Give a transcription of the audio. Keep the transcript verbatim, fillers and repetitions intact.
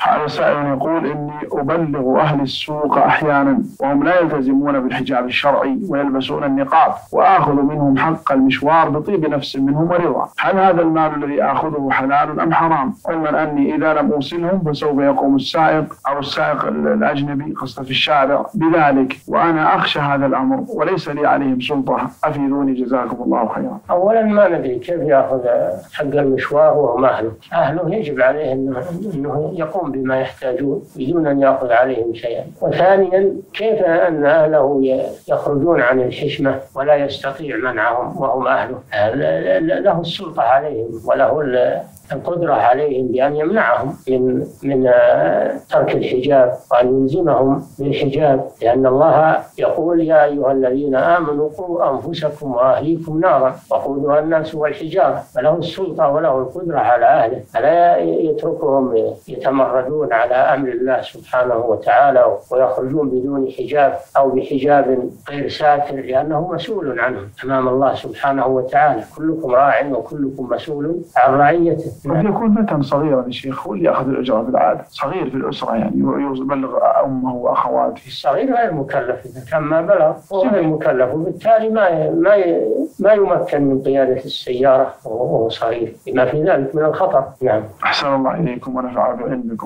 هذا سائل يقول إني أبلغ أهل السوق أحيانا وهم لا يلتزمون بالحجاب الشرعي ويلبسون النقاب، وآخذ منهم حق المشوار بطيب نفس منهم ورضا، هل هذا المال الذي آخذه حلال أم حرام؟ علما أني إذا لم أوصلهم فسوف يقوم السائق أو السائق الأجنبي قصد في الشارع بذلك، وأنا أخشى هذا الأمر وليس لي عليهم سلطة، أفيدوني جزاكم الله خيرا. أولا ما ندري كيف يأخذ حق المشوار وهم أهله، أهله يجب عليه أنه يقوم بما يحتاجون بدون أن يأخذ عليهم شيئا. وثانيا كيف أن أهله يخرجون عن الحشمة ولا يستطيع منعهم وهم أهله، له السلطة عليهم وله القدرة عليهم بأن يمنعهم من من ترك الحجاب وأن يلزمهم بالحجاب، لأن الله يقول يا أيها الذين آمنوا قوا أنفسكم وأهليكم نارا وقودها الناس والحجارة، فله السلطة وله القدرة على أهله، فلا يتركهم يتمردون على أمر الله سبحانه وتعالى ويخرجون بدون حجاب أو بحجاب غير ساتر، لأنه مسؤول عنهم أمام الله سبحانه وتعالى. كلكم راع وكلكم مسؤول عن رعيته. قد يكون فتى صغيرا يا شيخ هو اللي يأخذ الأجرة بالعادة، صغير في الأسرة يعني يبلغ أمه وأخواته. الصغير غير مكلف، إذا كان ما بلغ هو غير مكلف، وبالتالي ما ما ما يمكن من قيادة السيارة وهو صغير، بما في ذلك من الخطر. نعم. أحسن الله إليكم ونفع بعلمكم.